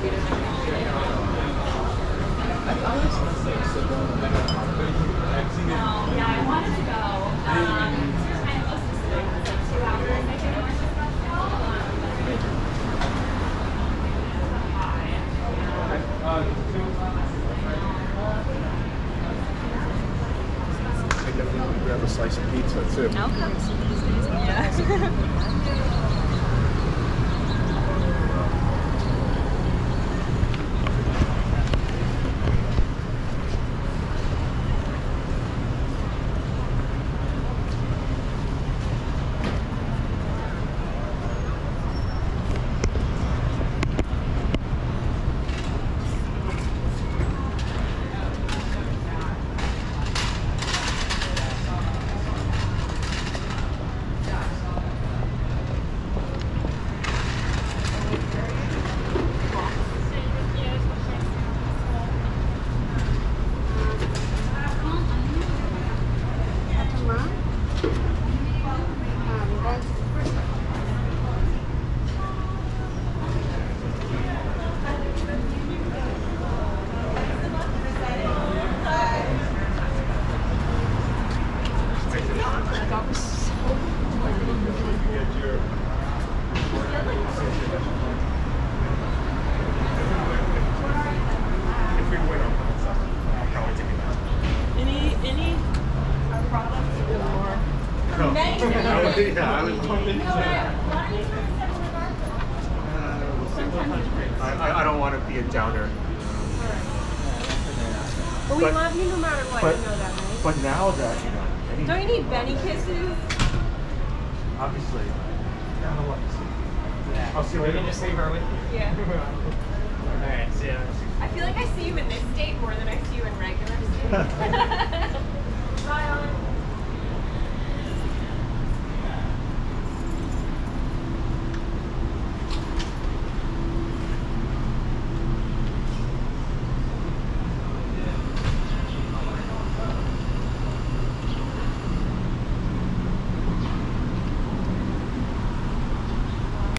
Yeah, I wanted to go. Kind of most specific, like 2 hours, I think, north of I definitely want to grab a slice of pizza too. Yeah. Any products or more? Yeah, I was hoping I don't want to be a downer. But we love you no matter what, you know that, right? But now that, you know... Don't you need Benny kisses? Obviously. I'll see you later. You can just leave her with you. Yeah. Alright, see ya. I feel like I see you in this state more than I see you in regular state. Bye, Ellen.